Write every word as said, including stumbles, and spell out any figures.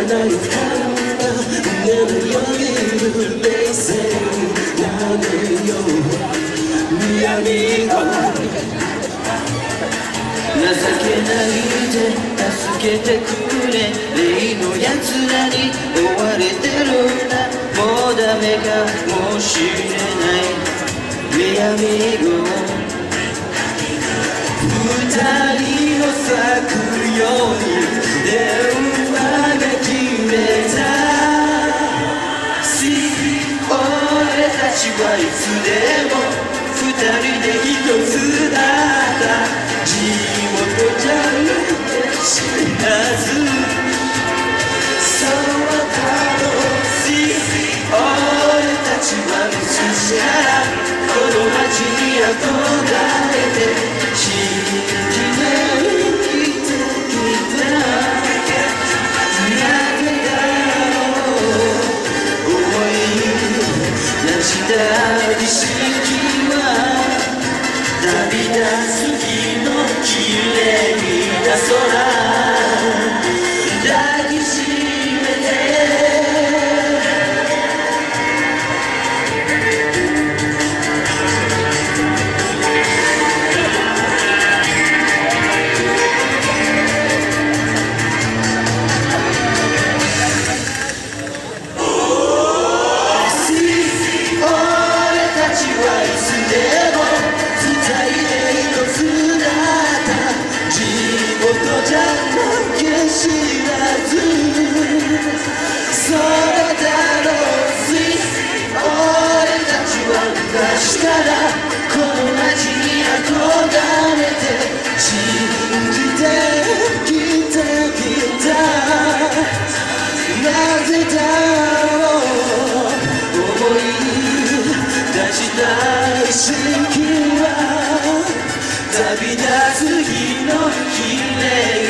ないから胸のより冷静になれよニヤニコ情けないで助けてくれ例のやつらに追われてるんだもうダメかもしれないミヤミゴ二人の咲くように電話が切れた See 俺たちはいつでも二人で一つだった地元じゃなきゃ知らずそうだろう See 俺たちは昔からこの街に憧れて信じて生きてきたなぜだろう思い出した儀式は旅立つ日の綺麗な空抱きしめてしたらこの街に憧れて信じてきたきたなぜだろう思い出した意識は旅立つ日の綺麗